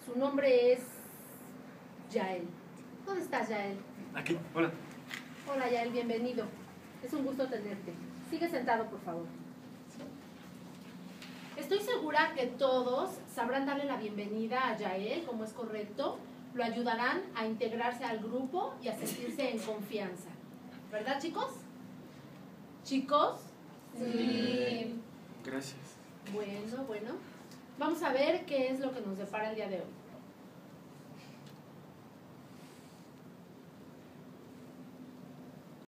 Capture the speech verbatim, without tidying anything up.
Su nombre es Yael. ¿Dónde estás, Yael? Aquí, hola. Hola, Yael, bienvenido. Es un gusto tenerte. Sigue sentado, por favor. Estoy segura que todos sabrán darle la bienvenida a Yael, como es correcto. Lo ayudarán a integrarse al grupo y a sentirse en confianza. ¿Verdad, chicos? ¿Chicos? Sí. Gracias. Bueno, bueno. Vamos a ver qué es lo que nos depara el día de hoy.